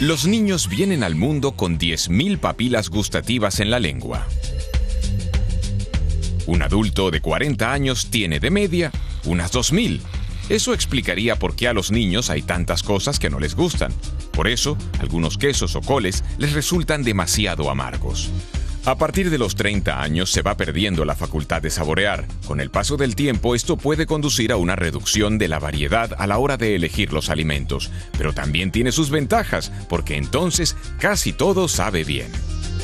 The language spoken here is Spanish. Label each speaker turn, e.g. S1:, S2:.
S1: Los niños vienen al mundo con 10.000 papilas gustativas en la lengua. Un adulto de 40 años tiene de media unas 2.000. Eso explicaría por qué a los niños hay tantas cosas que no les gustan. Por eso, algunos quesos o coles les resultan demasiado amargos. A partir de los 30 años se va perdiendo la facultad de saborear. Con el paso del tiempo, esto puede conducir a una reducción de la variedad a la hora de elegir los alimentos. Pero también tiene sus ventajas, porque entonces casi todo sabe bien.